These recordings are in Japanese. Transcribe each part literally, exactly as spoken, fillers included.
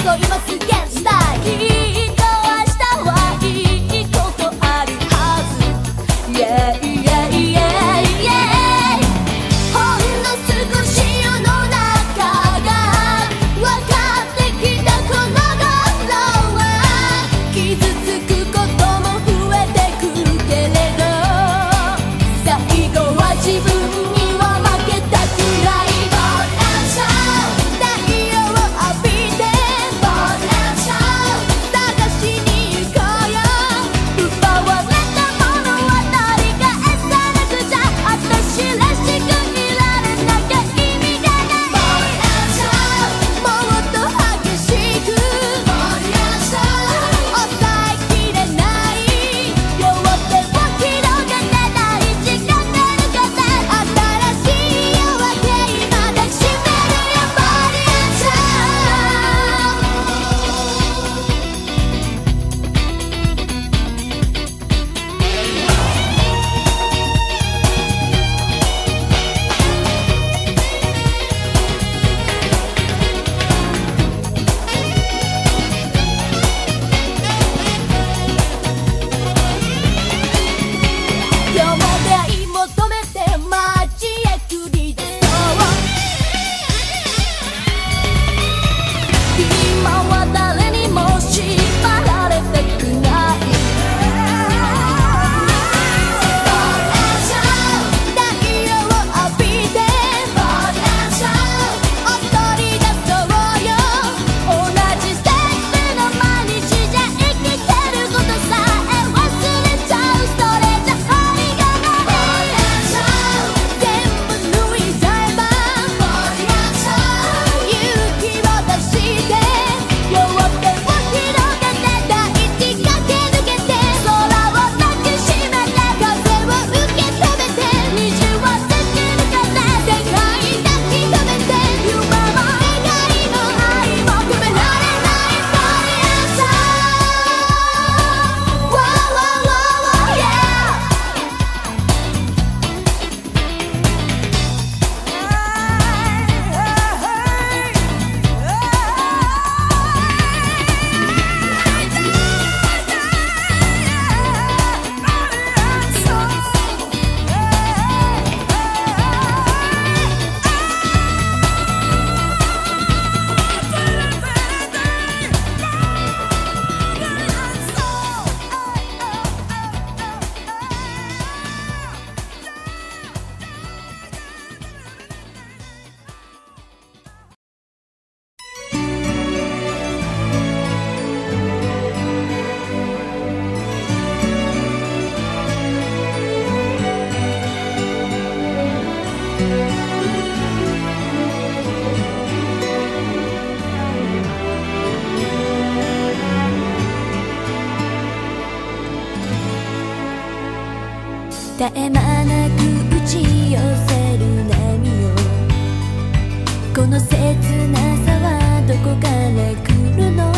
絶え間なく打ち寄せる波よ、この切なさはどこから来るの。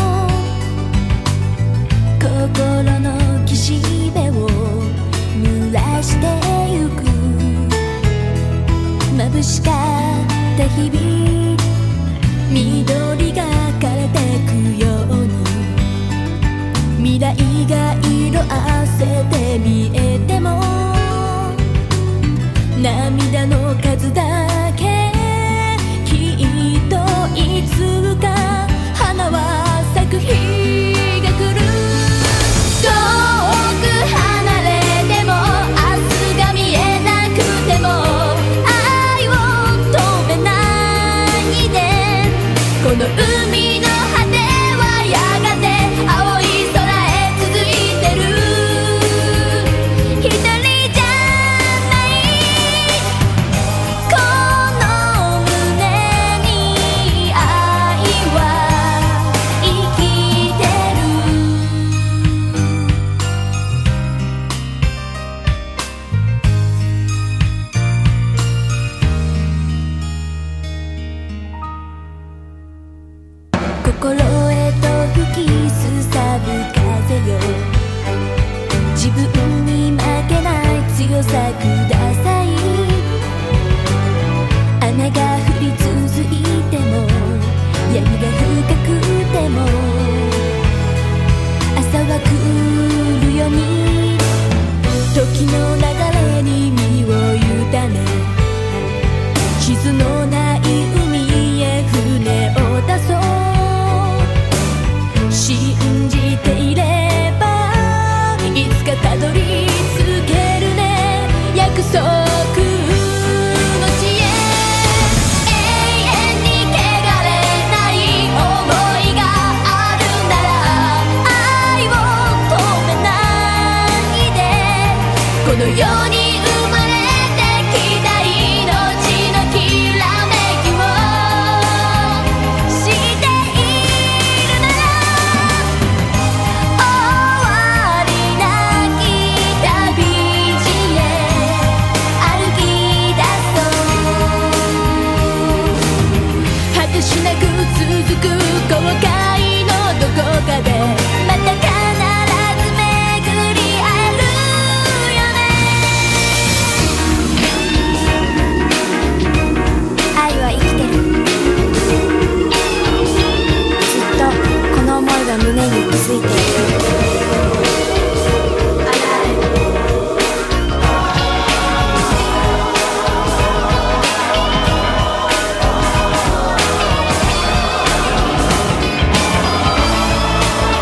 心の岸辺を濡らしてゆく、眩しかった日々、緑が枯れてくように、未来が色あせて見えても、涙の数だけきっといつか花は咲く日が来る。遠く離れても明日が見えなくても、愛を止めないで。この海の果てはやがて青い空へ続いてる。一人じゃないこの胸に愛は生きてる。心へと吹きすさぶ風よ、自分に負けない強さください。雨が降り続いても闇が深くても朝は来るように時の流れに身を委ね傷のない海へ船を出そう信じていればいつかたどり着けるね約束の地へ永遠に汚れない想いがあるなら愛を止めないでこの世に生まれてきた命のきらめきを知っているなら終わりなき旅路へ歩き出そう果てしなく続く後悔のどこかでまた必ず巡り合えるよね愛は生きてるずっとこの想いが胸に息づいている「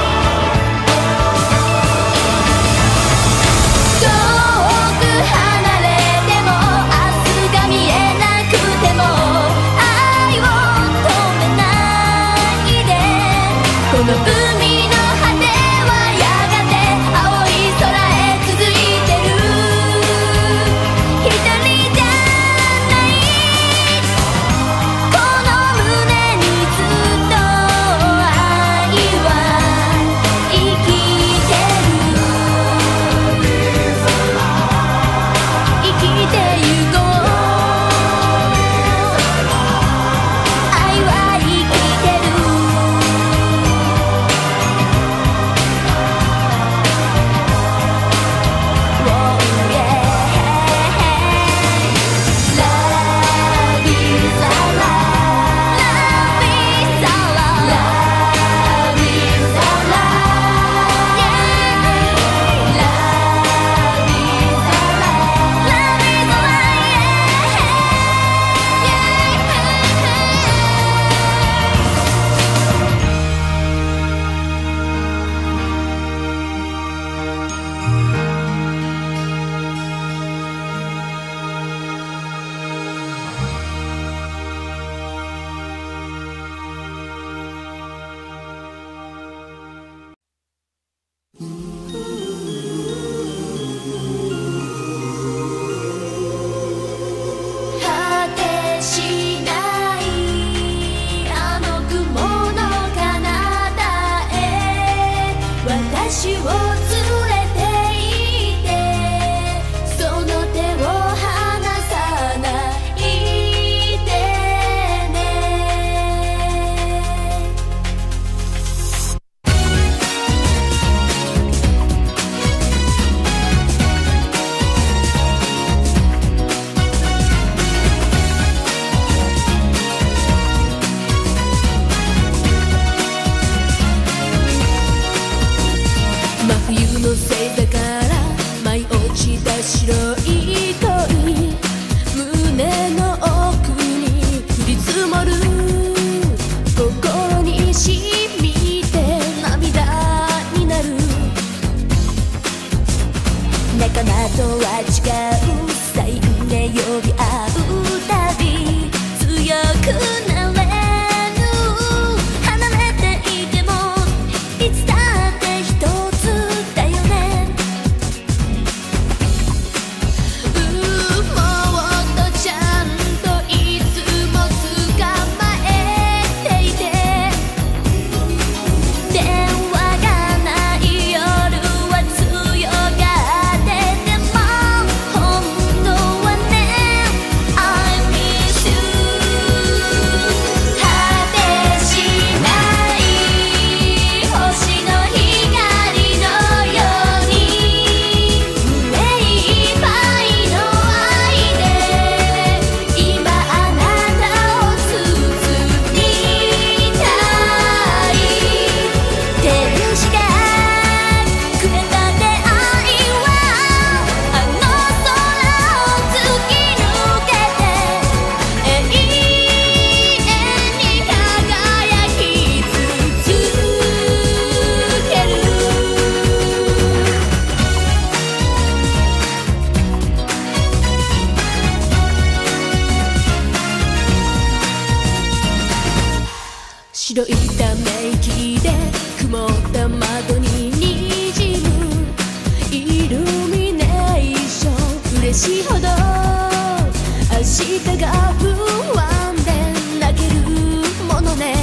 白いため息で曇った窓ににじむイルミネーション、嬉しいほど明日が不安で泣けるものね。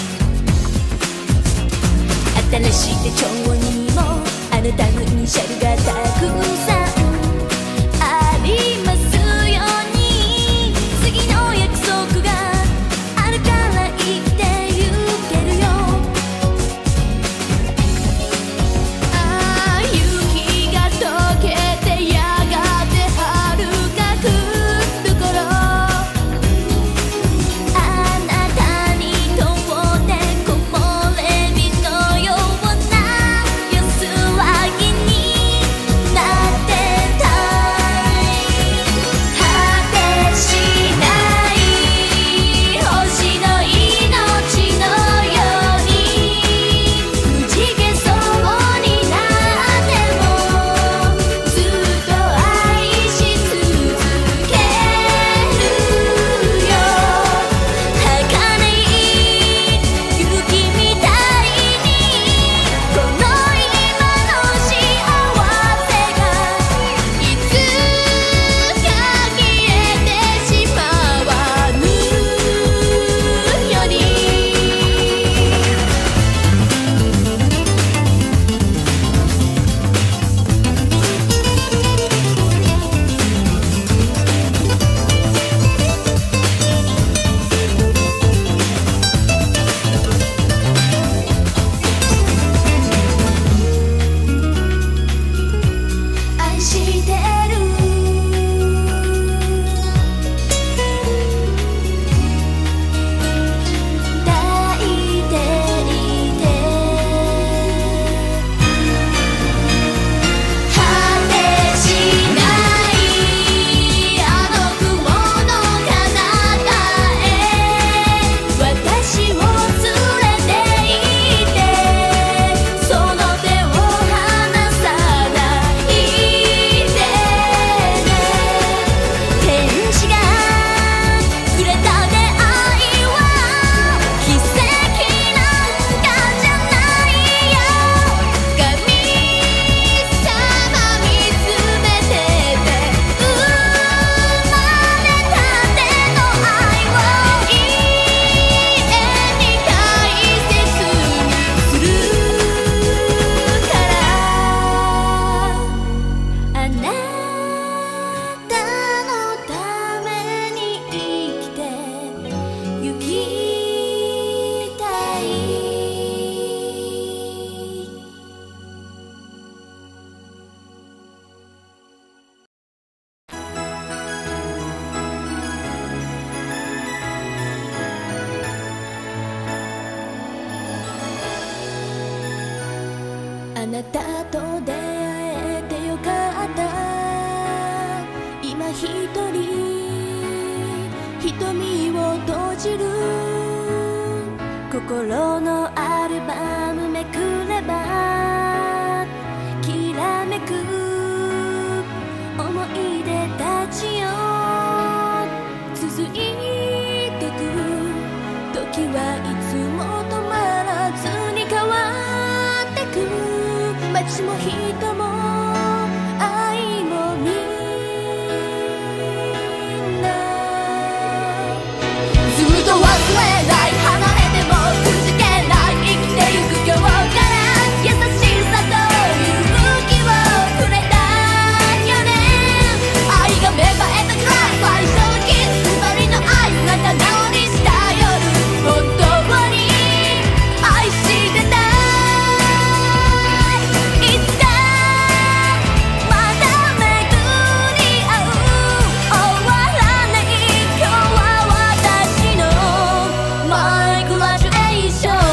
新しい手帳にもあなたのイニシャルがたくさんありますように、次の約束があるから生きてゆけるよ。ああ雪が溶けてやがて春が来る頃、あなたにとって木漏れ日のような安らぎになってたい。果てしない星の命のようにくじけそうになってもずっと愛し続けるよ。儚い雪みたいにこの今の幸せがいつか消えてしまわぬように。愛してる抱いていて果てしないあの雲の彼方へ私を連れて行ってその手を離さないでね。天使がくれた出会いは奇跡なんかじゃないよ。神様見つめてて生まれたての愛を永遠に大切にするからあなたのために生きてゆきたい。あなたと出会えてよかった。今一人瞳を閉じる心のアルバムめくればきらめく思い出たちよ続いてく。時はいつも止まらずに変わってく。街も人も愛もみんなずっと忘れない離れてもくじけない生きてゆく今日から優しさと勇気をくれたよね。愛が芽生えたから最初のキス一人の愛仲直りした夜本当に愛してた。いつかまた巡り合う終わらない今日は私のマイグラジュエーション。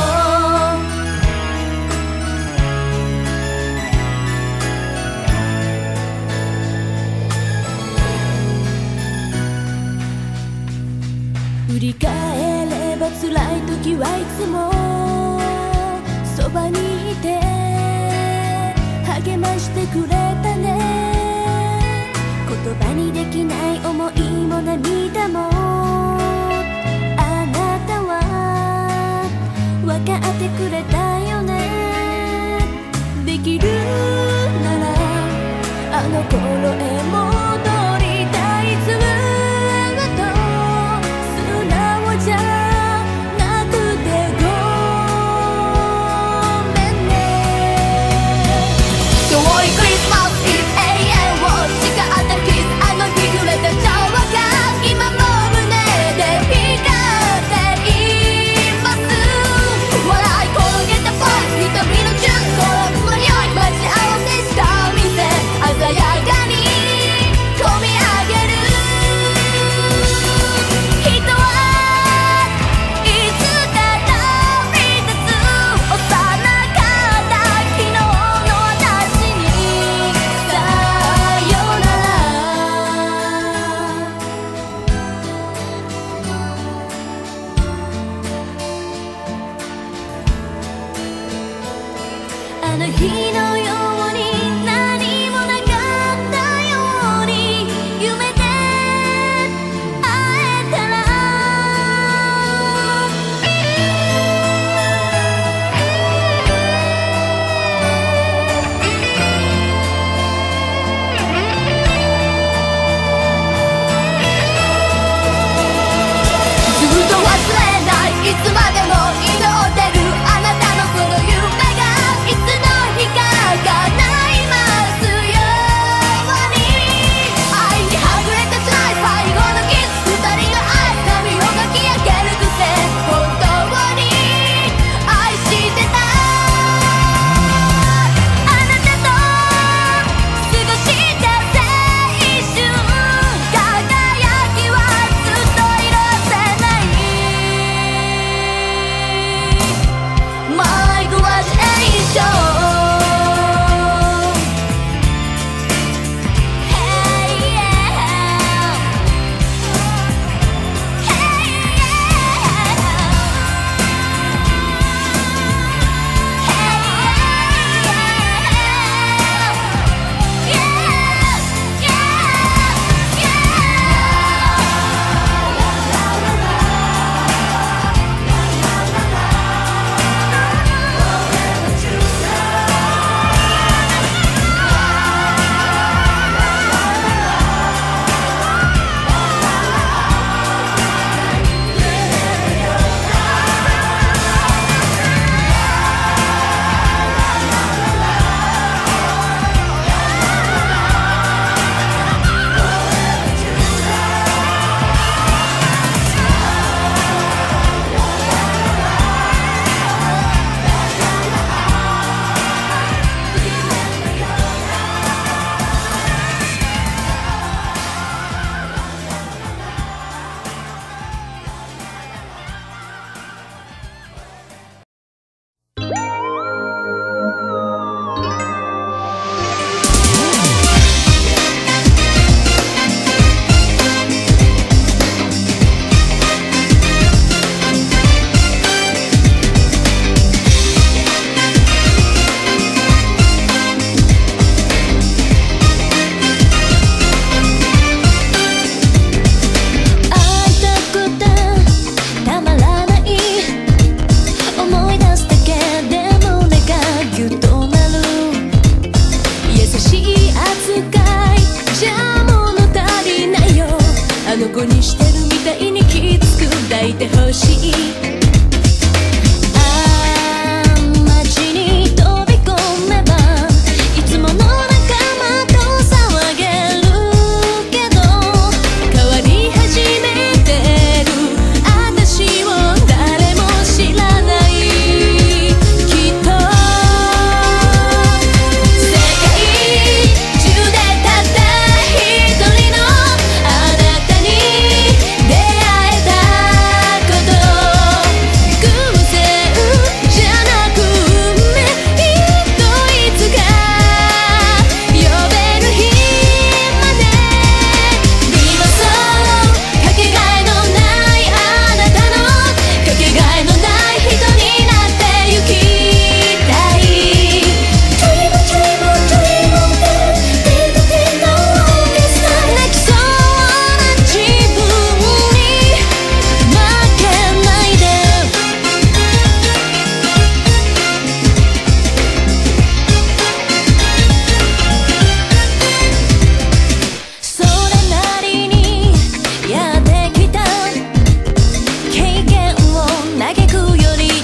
振り返れば辛い時はいつもそばにいて励ましてくれたね。言葉にできない思いも涙もあなたは分かってくれたよね。できるならあの頃へ戻りたい。ずっと素直じゃなくてごめんね。遠いクリスマスイブ永遠を誓ったキス、あの日触れた情報が今も胸で光っています。笑い転げたポイズ、瞳の中心の匂い、待ち合わせした店、鮮やかに込み上げる。人はいつか旅立つ、幼かった昨日の私にさよなら。あの日のように何もなかったように夢で会えたら。ずっと忘れない、いつまでも祈ってるあなたのその夢がいつの日か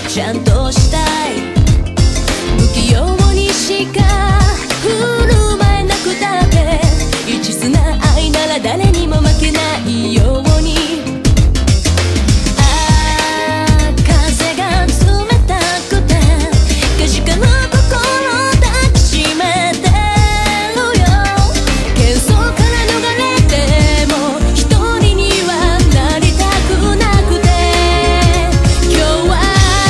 ちゃんとしたい不器用にしか振る舞えなくたって一途な愛なら誰にも負けないようにああ風が冷たくてかじかむ心抱きしめてるよ喧騒から逃れても一人にはなりたくなくて今日は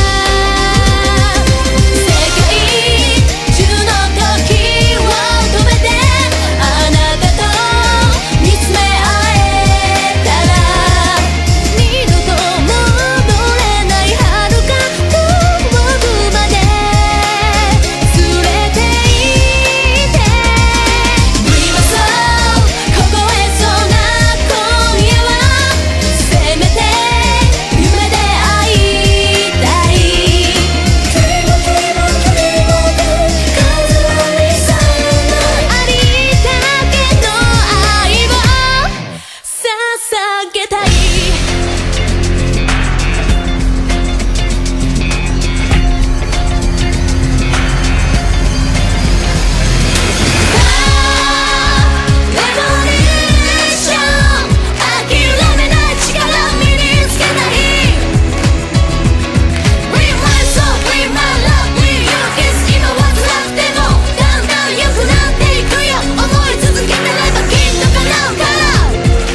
世界中の時を止めてあなたと見つめ合えたら二度と戻れない遥か遠くまで連れて行って Dream a song 凍えそうな今夜はせめて夢で会いたい Dream a dream a dream a dream 数ありそうなありったけの愛を捧げたいレボリューション諦めない力身につけたい Breathe my soul, breathe my love, breathe your kiss 今は辛くてもだんだん良くなっていくよ思い続けてればきっと叶うから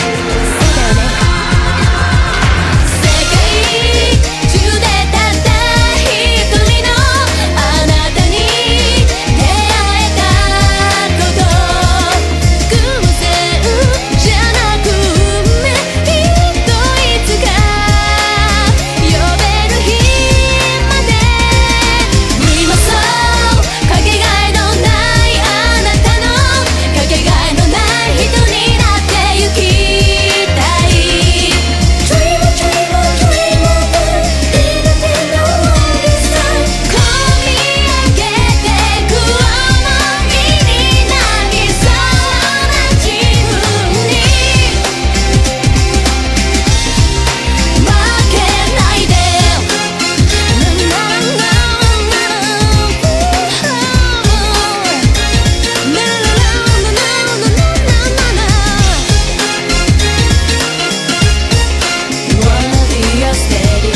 世界中でたった一人のあなたに出会えたこと偶然じゃなく運命きっといつか呼べる日まで Dream a song かけがえのないあなたのかけがえのない人になってゆきたい Dream a dream a dream a dream こみ上げてく想いになりそうな自分に負けないでWanna be your steady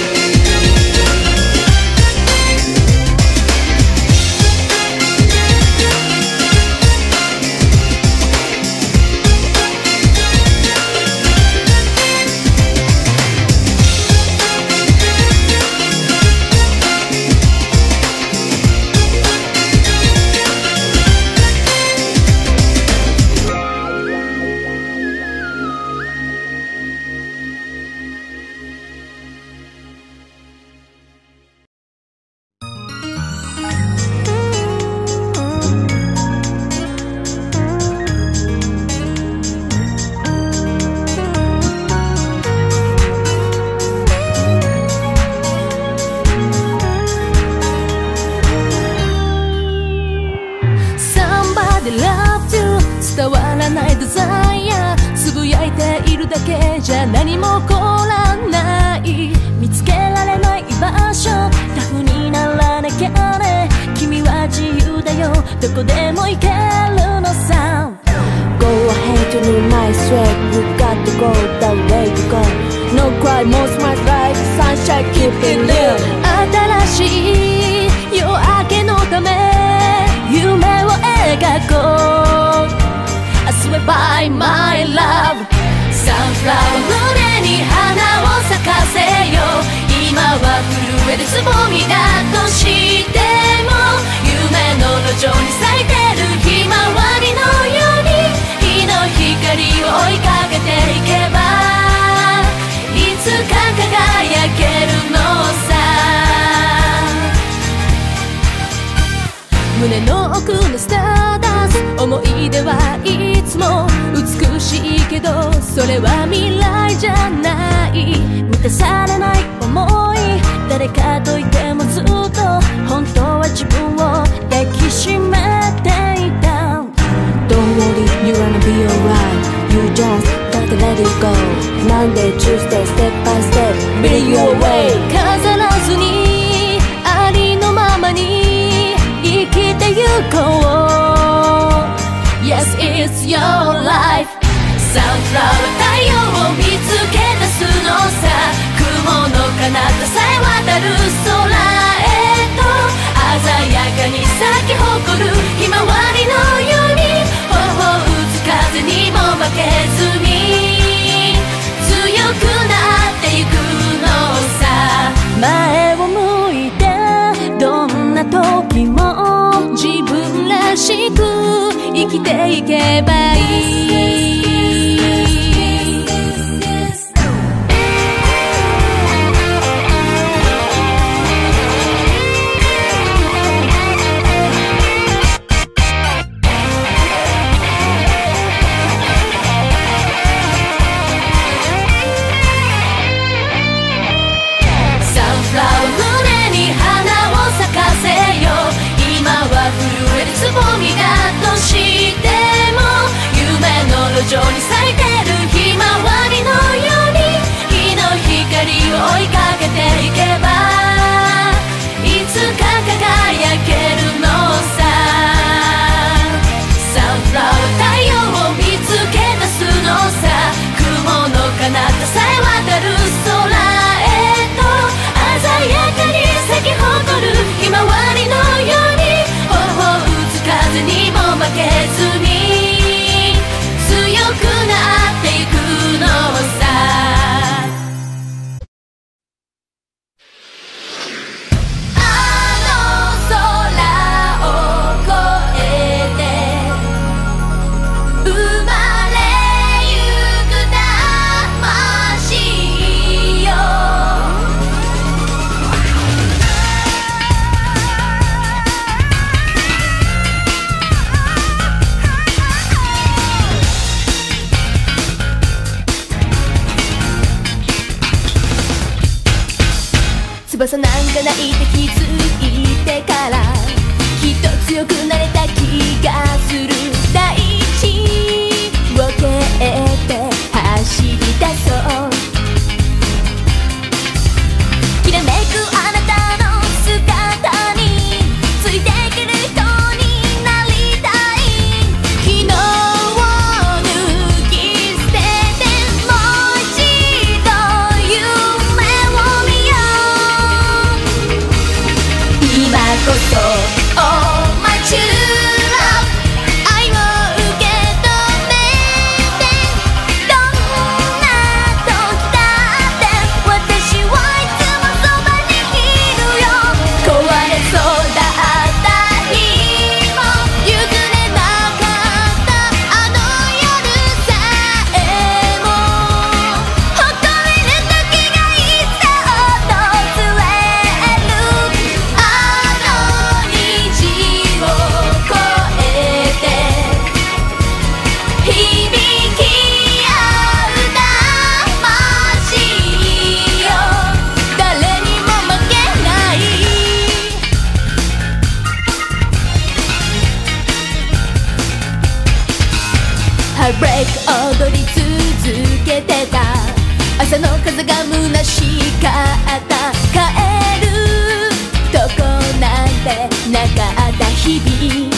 Somebody loved you 伝わらないデザイアつぶやいているだけじゃ何も起こらない見つけられない居場所タフにならなきゃね君は自由だよどこでも行けるのさ Go ahead to new night straight You got to go the way you go No cry, more smile like sunshine Keep it real 新しい夜明けのため夢を描こう I swear by my love Sunflower 胸に花を咲かせよ今は震えるつぼみだとしても夢の路上に咲いてるひまわりのように日の光を追いかけていけばいつか輝けるのさ胸の奥のスターダンス思い出はいつも美しいけどそれは未来じゃない満たされない思い誰かといてもずっと本当は自分を抱きしめていた Don't worry, you're gonna be alright You just gotta let it go Monday, Tuesday, step by step Build your way 飾らずにきていけばいい。つぼみだとしても夢の路上に咲いてるひまわりのように日の光を追いかけていけばいつか輝けるのさ。サンフラワー太陽を見つけ出すのさ。雲の彼方さえ渡る空へと鮮やかに咲き誇るひまわりのように風にも負けずに強くなっていくのさ。あの空を越えて生まれゆく魂よ。翼なんかないって気づいてからきっと強くなれた気がする。大地を蹴って走り出そう。きらめくあなたの姿についていける人になりたい。昨日を抜き捨ててもう一度夢を見よう。今こそ Oh my true love 愛を受け止めてどんな時だって私はいつもそばにいるよ。壊れそうだった日も譲れなかったあの夜さえも誇れる時がいつか訪れる。あの虹を越えて響き合う魂よ。誰にも負けない。ハートブレイク踊り続けてた朝の風が虚しかった。帰るとこなんてなかった日々。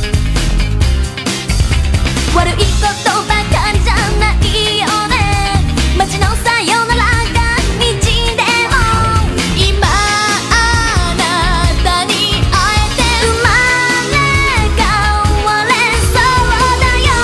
悪いことばかりじゃないよね。街のさよならが道でも今あなたに会えて生まれ変われそうだよ。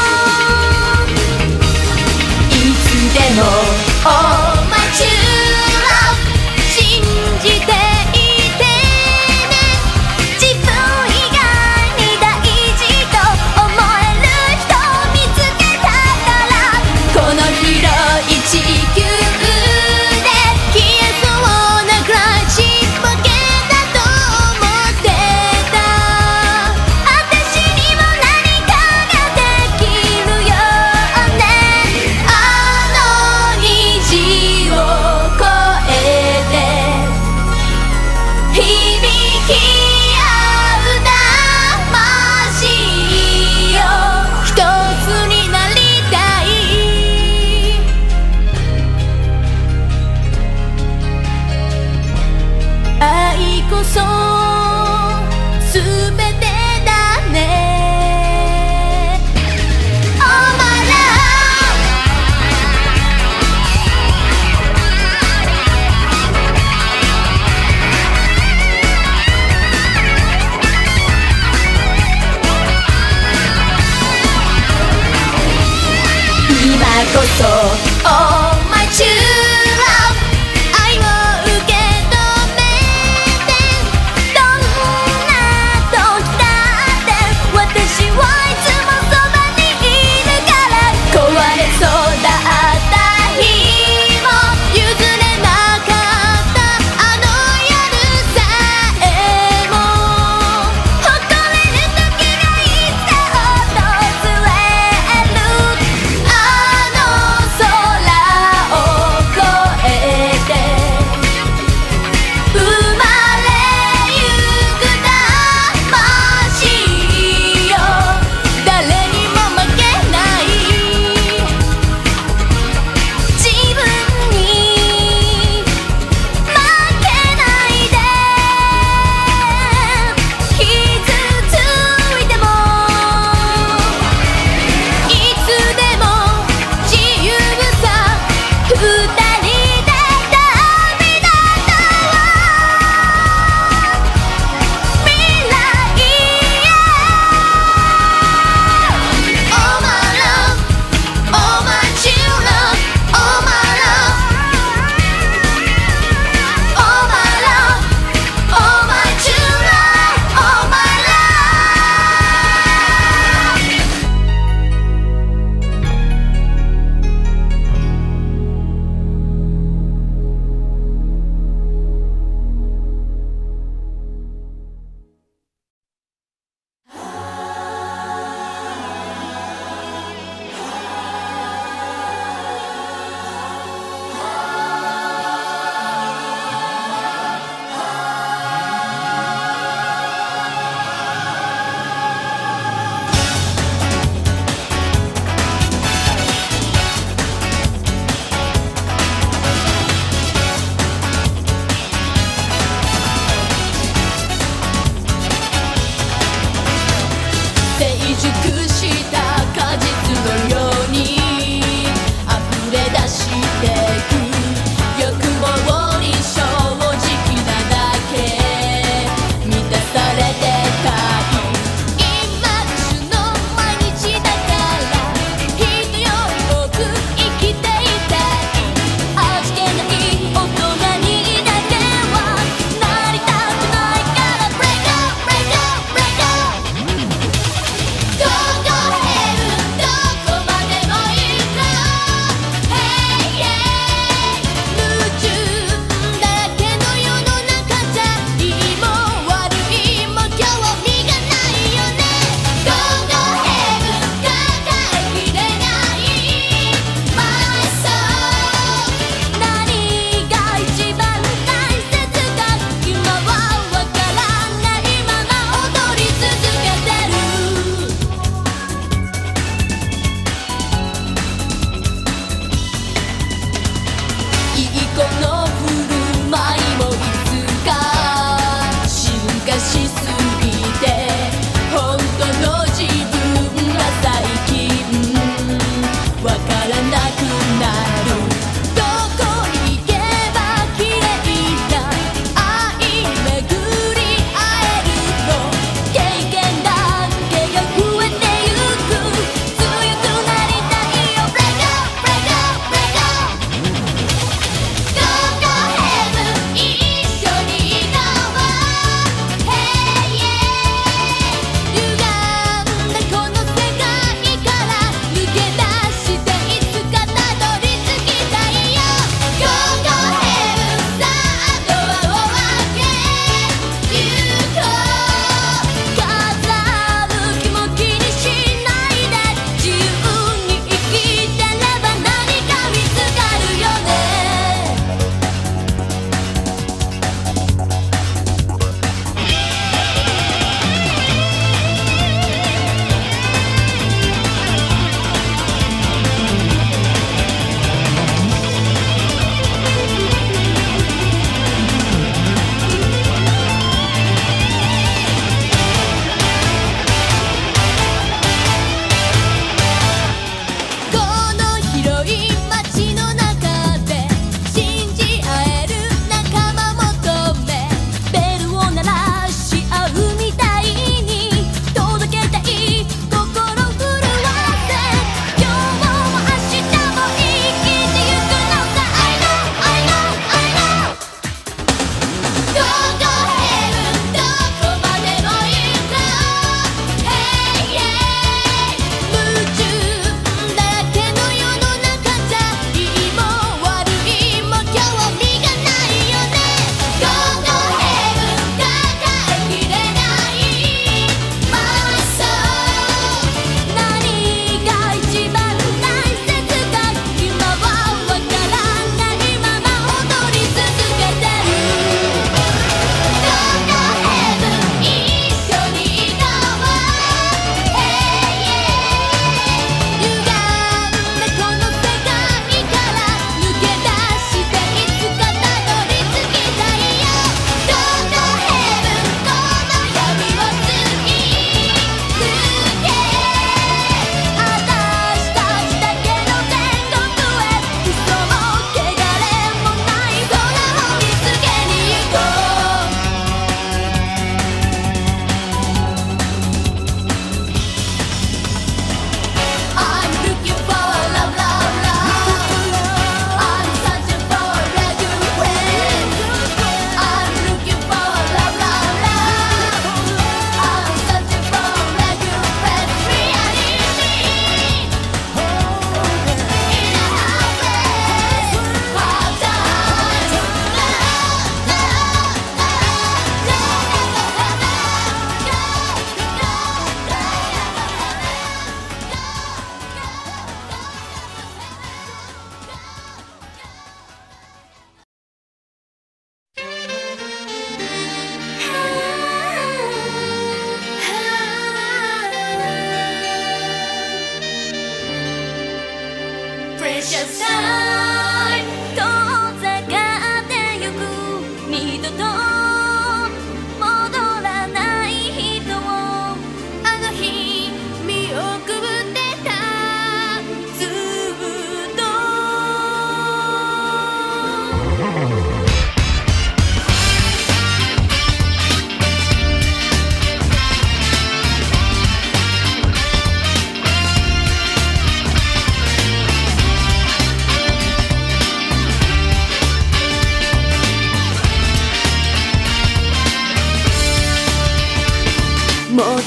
いつでも Oh my true love 信じていてね。自分以外に大事と思える人を見つけたから。この広い地球で消えそうなくらいちっぽけだと思ってた。私にも何かができるよね。あの虹を越えて響き合う魂よ。一つになりたい。愛こそすべてだね。Oh my love 今こそ Oh my true love 愛を受け止めてどんな時だって私はいつもそ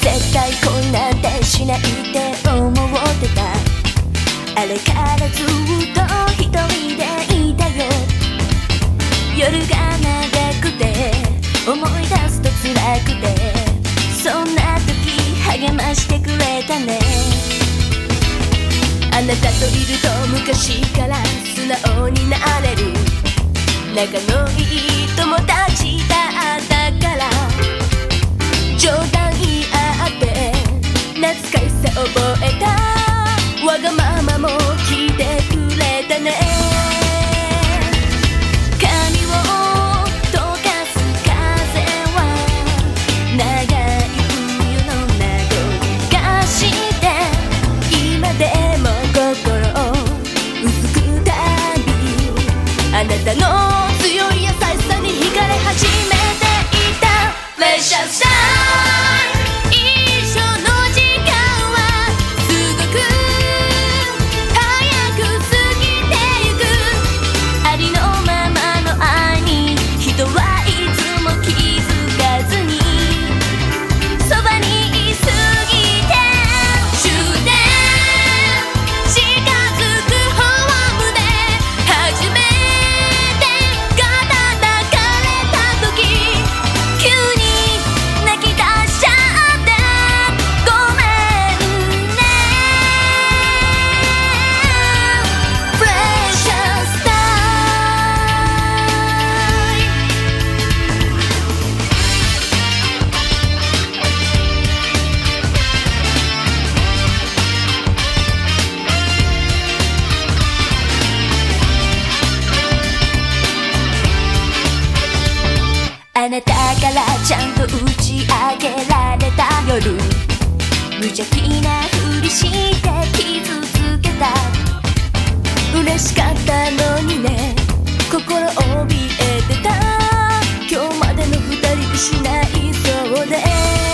絶対恋なんてしないって思ってた。あれからずっと一人でいたよ。夜が長くて思い出すと辛くて、そんな時励ましてくれたね。あなたといると昔から素直になれる、仲のいい友達だったから、冗談言い合って懐かしさ覚えた。わがままも聞いてくれたね。髪を溶かす風は長い冬の名残がして、今でも心を薄くたび、あなたの強い優しさに惹かれ始めていた。列車さん一緒の時間はすごく早く過ぎてゆく。ありのままの愛に人はいつも気づかずにそばにいすぎて、終電近づくホームで初めて肩抱かれた時、急に泣き出しちゃってごめんね。 Precious time。 あなたからちゃんと打ち明けられた夜、無邪気なふりして傷つけた。嬉しかったのにね、心怯えてた。今日までの二人失いそうで、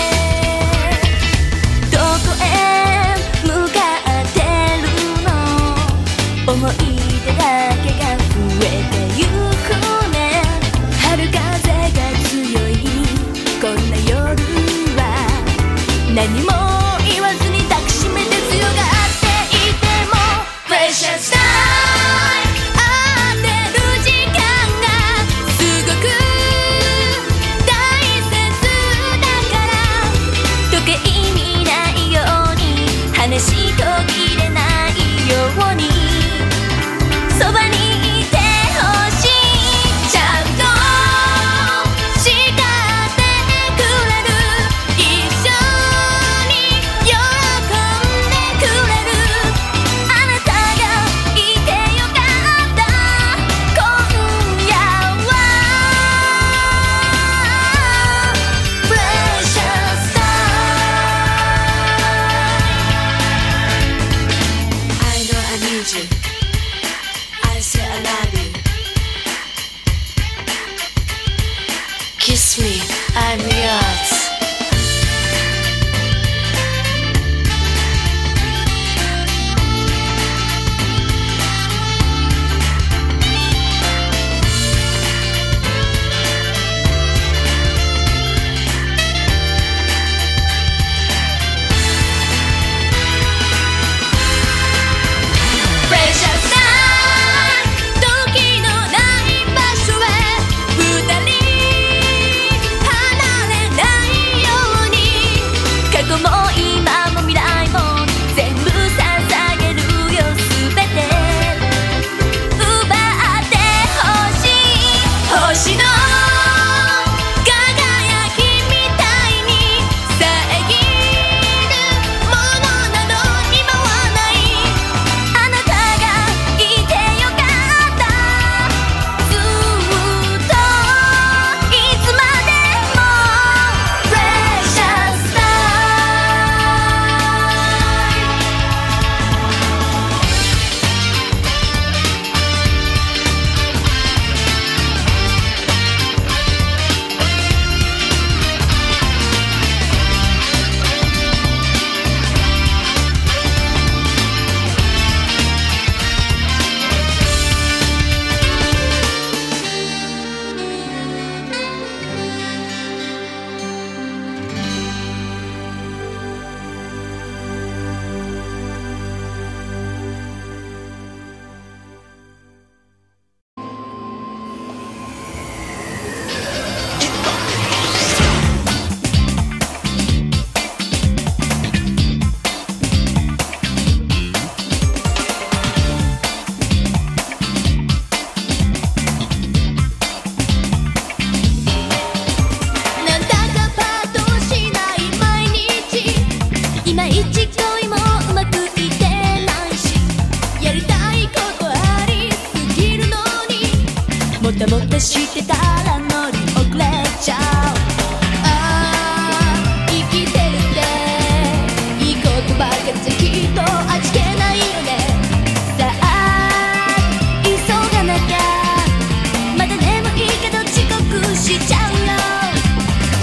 どこへ向かってるの、思い出だけが増えてゆくね。春風が強いこんな夜は何も言わずに抱きしめて強がっていても Precious time。 会ってる時間がすごく大切だから、時計見ないように話途切れないようにそばにいてほしい。ちゃんと叱ってくれる、一緒に喜んでくれる、あなたがいてよかった。今夜は Precious time。 I know I need you, I say I love you. Kiss me, I'm yours. Precious time。 時のない場所へ二人離れな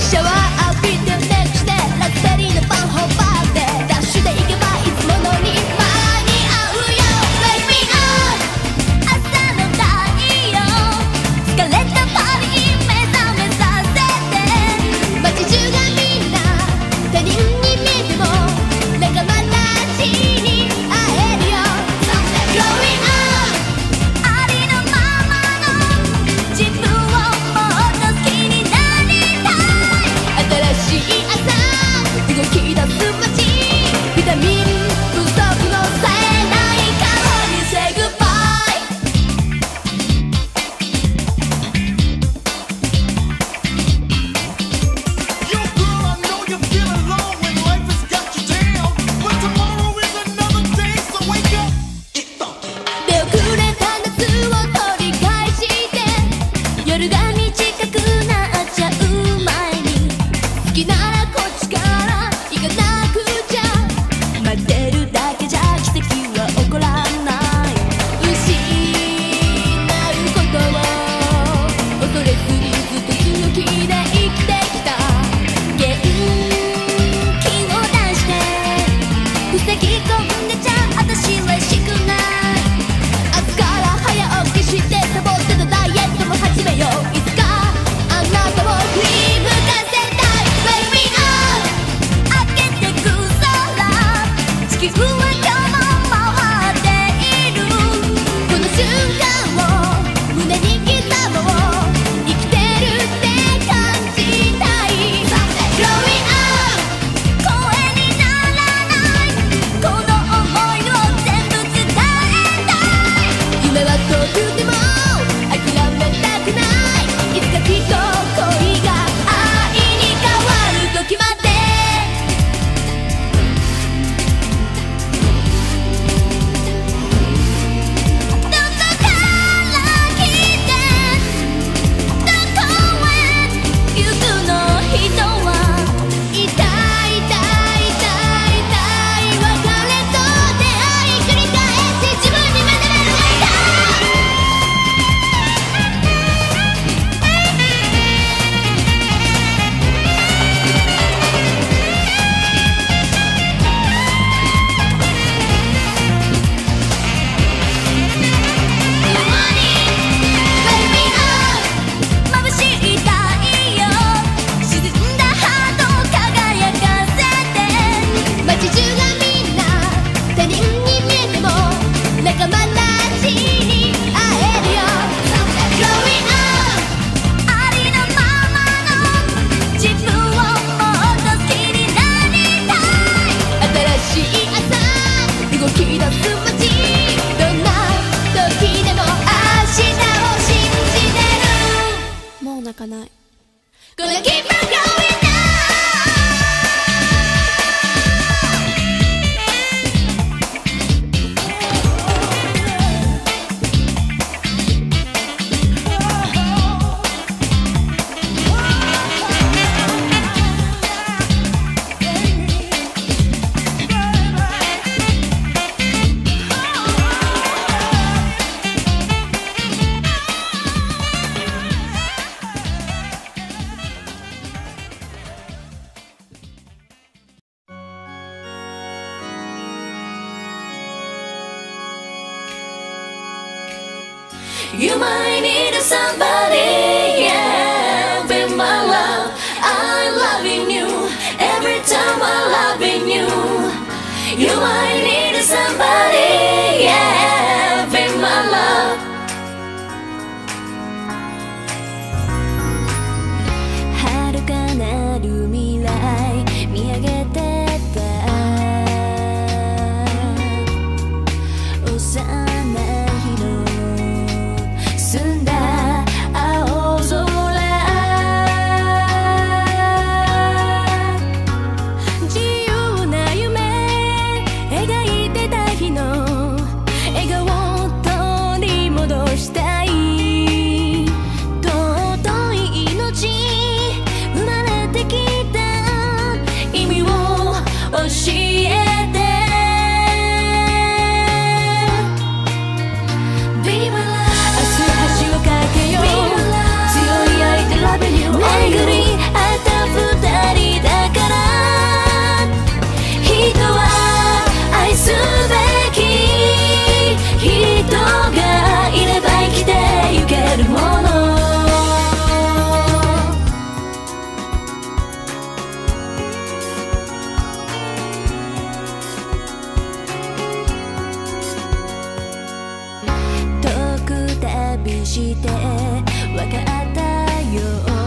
シャワー浴びてメイクしてラズベリーのパン頬張ってダッシュで行けばいつものに間に合うよ Wake me up 朝の太陽疲れたパリ目覚めさせて街中がみんな他人に見えても仲間たちに会えるよ Growing up ありのままの自分をもっと好きになりたい新しい朝動き出す街ビタミン不足のさえない顔に Say goodbye Yo, girl, I know you feel alone when life has got you down. But tomorrow is another day, so wake up. Get funky. 出遅れた夏を取り返して夜が短くなっちゃう前に好きならこっちから行かなくちゃ待ってるだけじゃ奇跡は起こらない失うことを恐れずにずっと強気で生きてきた元気を出して防ぎ込んでちゃ私らしくない朝から早起きしてサボってたダイエットも始めよういつかあなたを振り向かせたい Wake me up 開けてく空地球は今日も回っているこの瞬間を胸に刻もう生きてるって感じたい Growing up 声にならないこの想いを全部伝えたい夢は遠くても諦めたくないいつかきっと恋が愛に変わる時までどこから来てどこへ行くの人はいたいたいたいたい別れと出会い繰り返し自分に目覚める間眩しい太陽沈んだハートを輝かせて街中がみんな他人に見えても仲間たちに会えるよ Growing up ありのままの自分をもっと好きになりたい新しい朝動き出す街どんな時でも明日を信じてるもう泣かない Gonna keep on going now You might need somebody, yeah, be my love. I'm loving you every time I'm loving you. You might need somebody, yeah, be my love. 遥かなる未来見上げてた幼い日の澄んだ青空自由な夢描してわかったよ。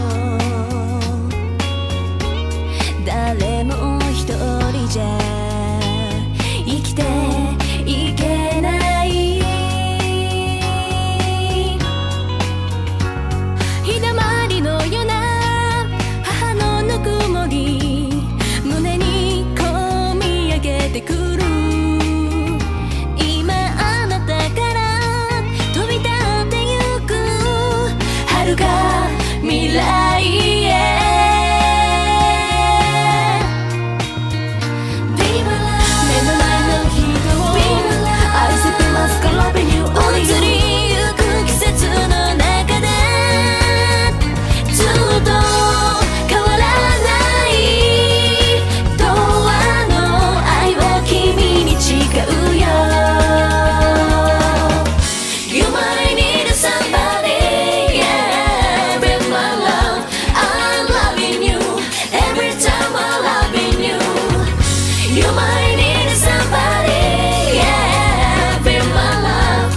誰も一人じゃ生きていけない。日だまりのような母のぬくもり、胸にこみ上げてくる。今あなたから飛び立ってゆく遥か未来へ。移りゆく季節の中でずっと変わらない永遠の愛を君に誓うよ。 You might need somebody, yeah, be my love. I'm loving you every time I'm loving you. You might need somebody, yeah, be my love.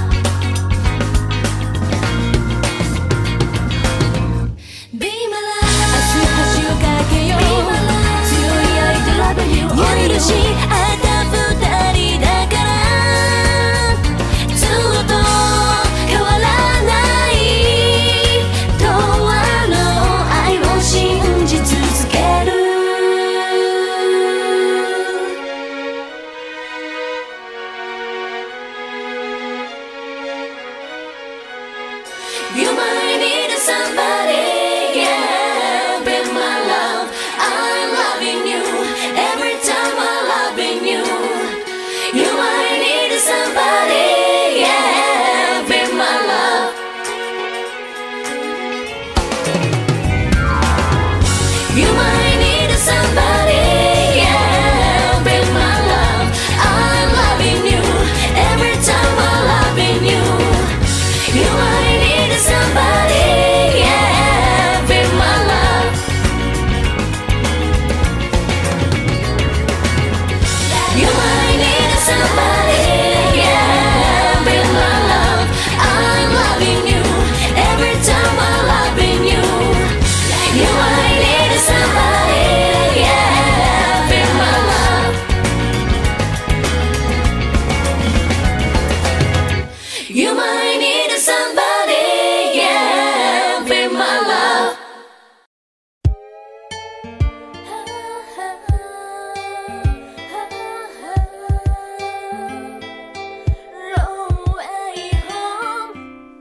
Be my love. 明日橋を架けよう。強い愛で loving you。 許し合った二人だからずっと変わらない永遠の愛を信じ続ける。You might need somebody, yeah, be my love. I'm loving you every time I'm loving you. You might need somebody, yeah, be my love. You might need somebody, yeah, be my love. I'm loving you every time I'm loving you. You might need somebody, yeah, be my love. You might need somebody, yeah, be my love. I'm loving you every time I'm loving you. You might need somebody, yeah, be my love. You might need somebody, yeah, be my love. Long way home.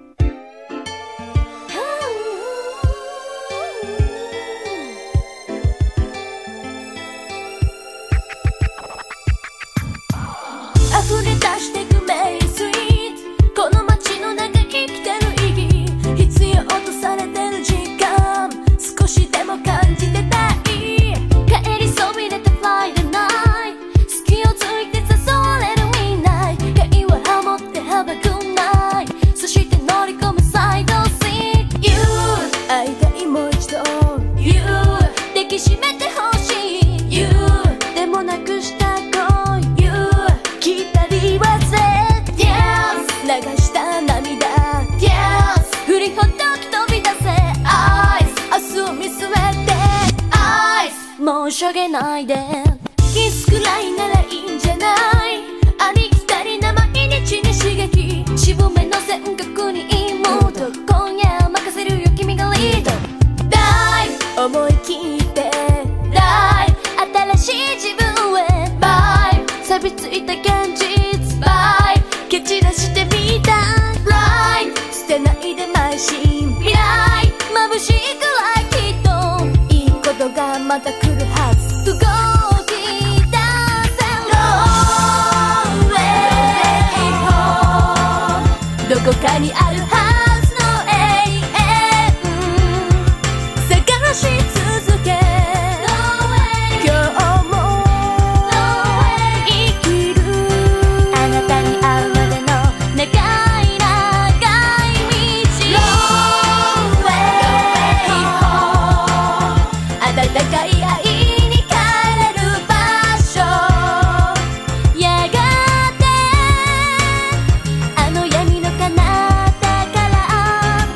溢れ出してくメインスイート。この街の中生きてる意義、必要とされてる時間、少しでも感じてたい。帰りそびれた Friday night、 隙をついて誘われるみんな、平和ハモって Have a good night、 そして乗り込むサイドシート。 You 会いたいもう一度 You 抱きしめてほしい You でもなくした恋 You 聞いたり忘れ Yes 流した涙 Yes 振りほどき飛び出せ Eyes 明日を見据えて Eyes 申し訳ないでキスくらいならいいんじゃない。ありきたりな毎日に刺激、渋めの線覚にもっと今夜任せるよ君がリード。ダイブ思い切ってダイブ新しい自分へバイブ錆びついた現実バイブ蹴散らしてみたライト捨てないで邁進未来眩しいくらいきっといいことがまた来るはず。動き出せ Long way home、 どこかにあるはずの永遠探し続け今日も生きる。あなたに会うまでの長い長い道 Long way home、 温かい愛に帰れる場所。やがてあの闇の彼方から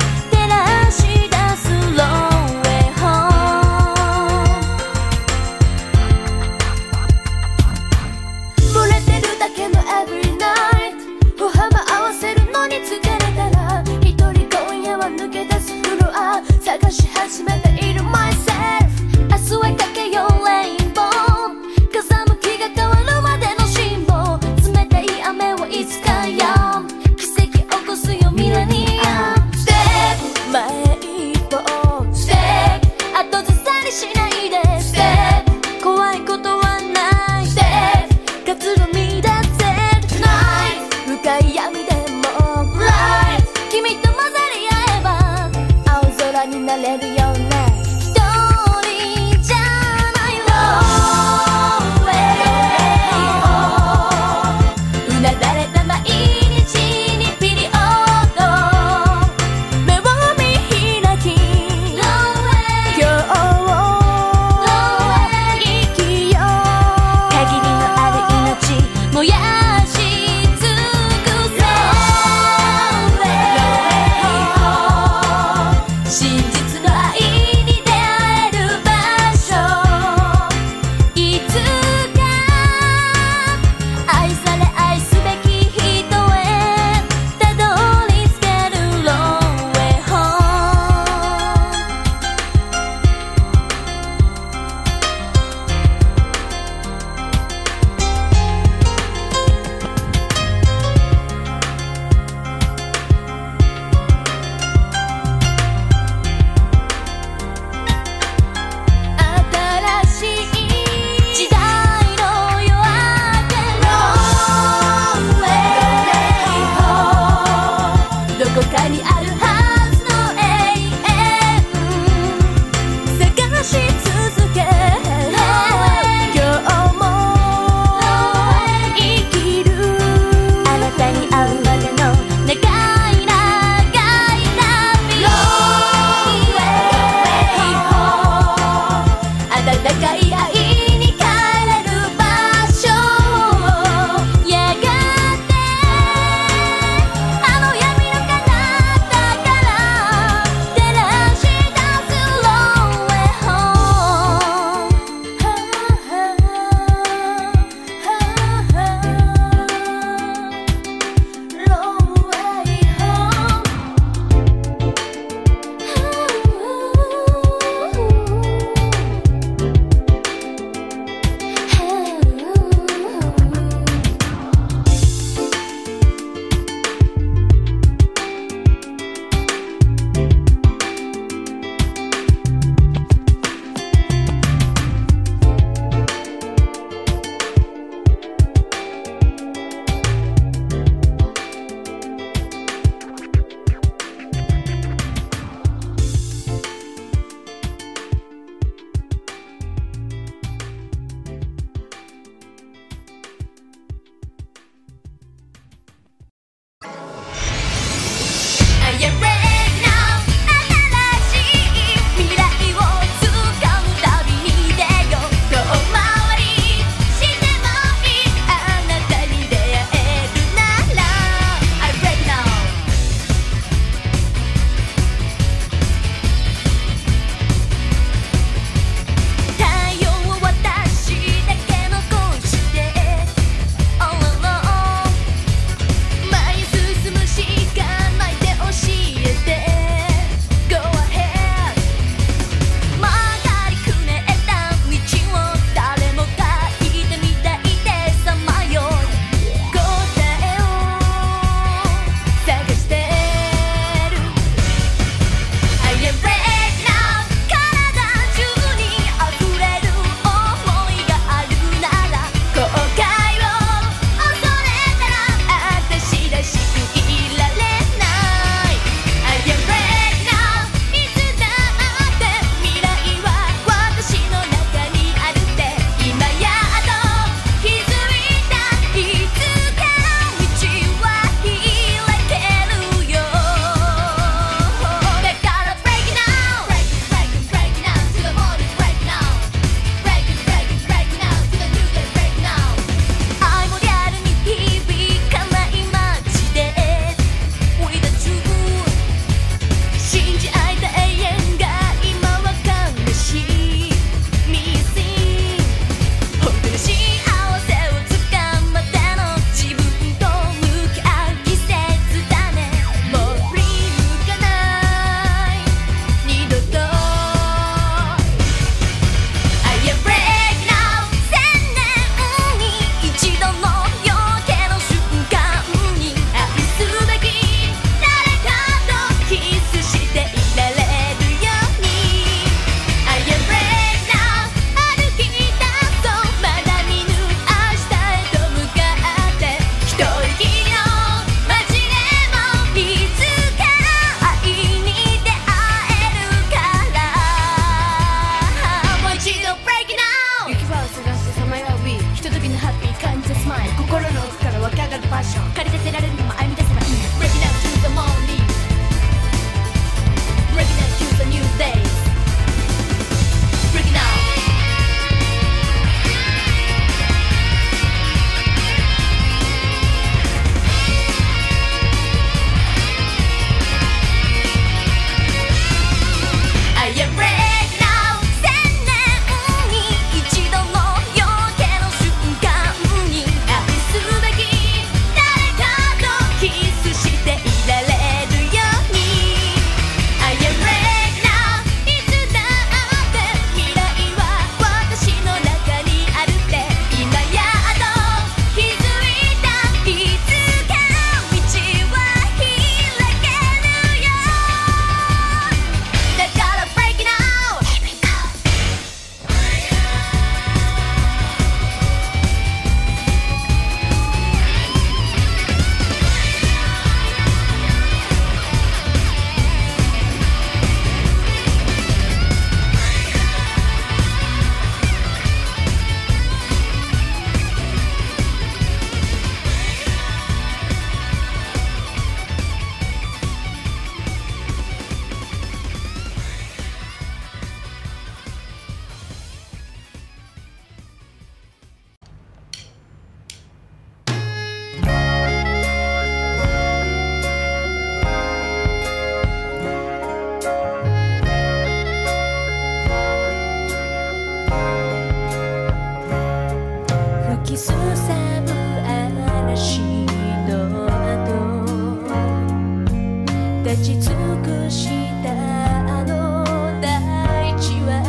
きすさぶ嵐の後立ち尽くしたあの大地は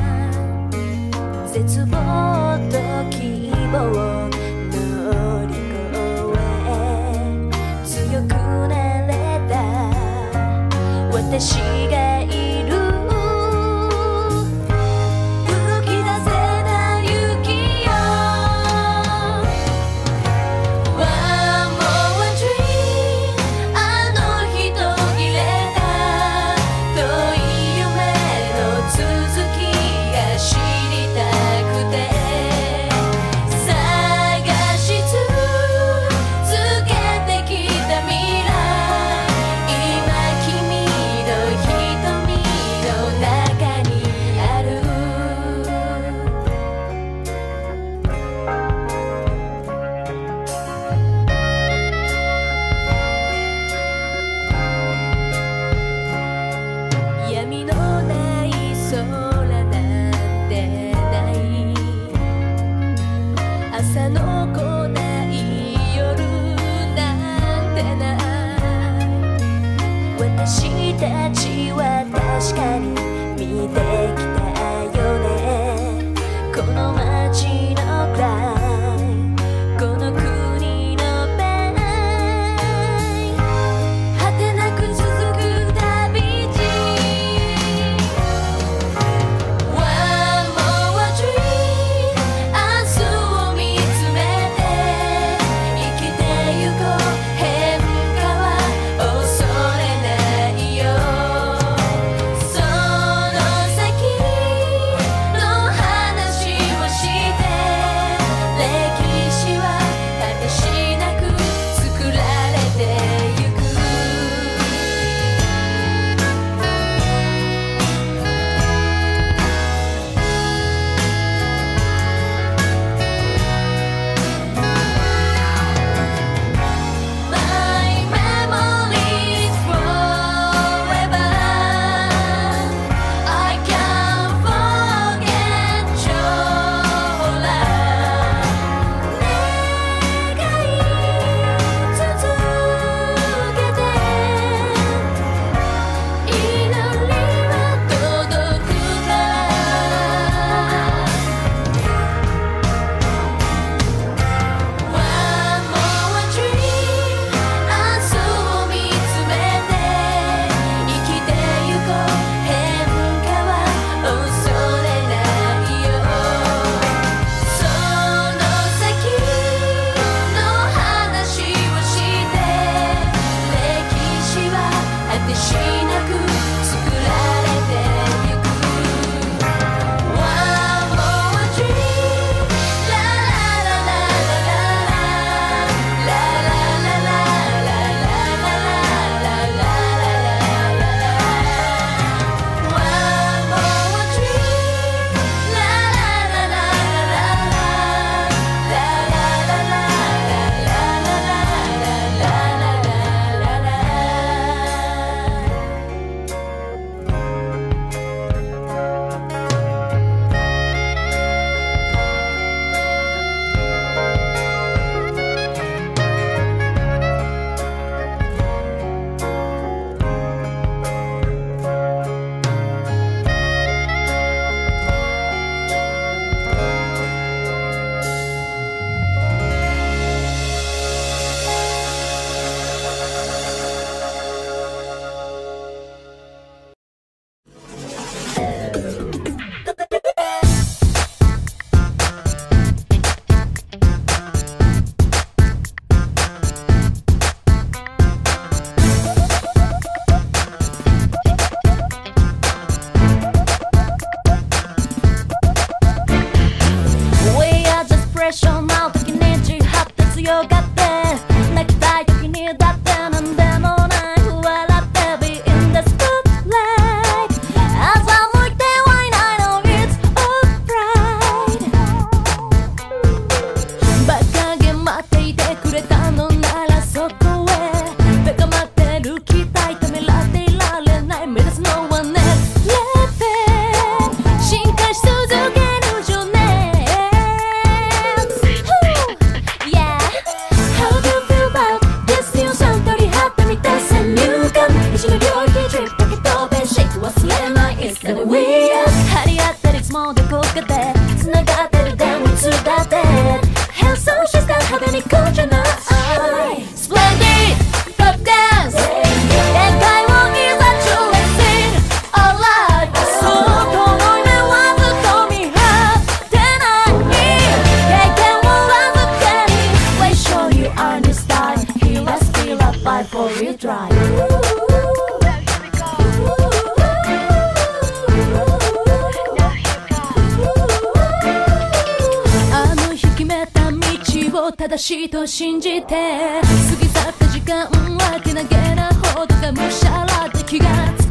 絶望と希望乗り越え強くなれた私がいる動き出せた勇気よ One more dream あの日途切れた遠い夢の続きが知りたくて探し続けてきた未来今君の瞳の中にある闇のない空なんてない朝の来ない夜なんてない私たちは確かに見てきたよねこの街のクライこの国のベイ果てなく続く旅路 One more dream 明日を見つめて生きてゆこう変化は恐れないよを正しいと信じて過ぎ去った時間はけなげなほどがむしゃらで気がつく